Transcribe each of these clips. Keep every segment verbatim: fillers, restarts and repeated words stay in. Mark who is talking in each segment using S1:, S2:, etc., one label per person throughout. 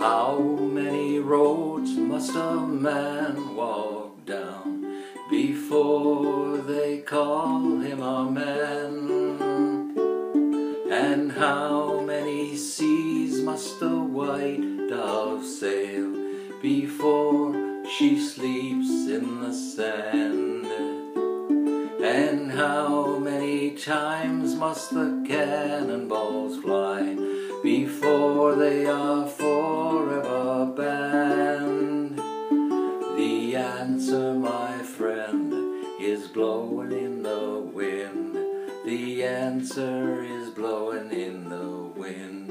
S1: How many roads must a man walk down before they call him a man? And how many seas must the white dove sail before she sleeps in the sand? And how many times must the cannonballs fly before they are forever banned? The answer, my friend, is blowing in the wind. The answer is blowing in the wind.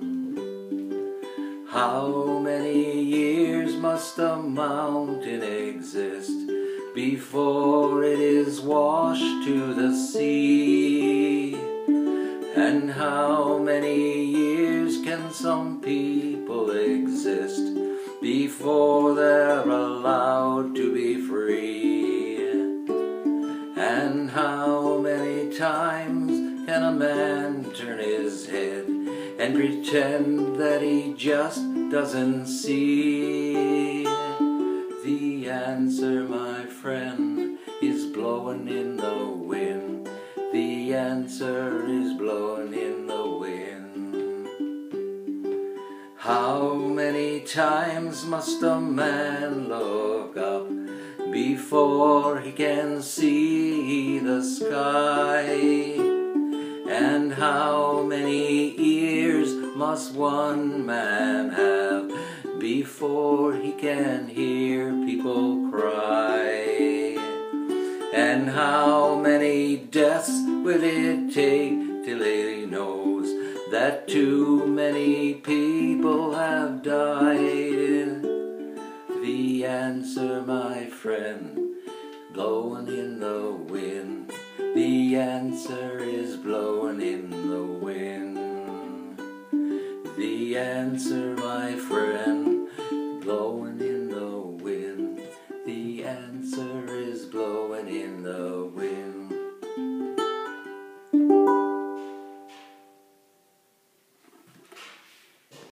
S1: How many years must a mountain exist before it is washed to the sea? And how many years can some people exist before they're allowed to be free? And how many times can a man turn his head and pretend that he just doesn't see? The answer, my friend, is blowing in the wind. The answer is blowing in the wind. How many times must a man look up before he can see the sky? And how many ears must one man have before he can hear people cry? And how many deaths will it take till he knows that too many people have died? The answer, my friend, blowing in the wind. The answer is blowing in the wind. The answer, my friend, blowing in the wind. The answer is blowing in the wind.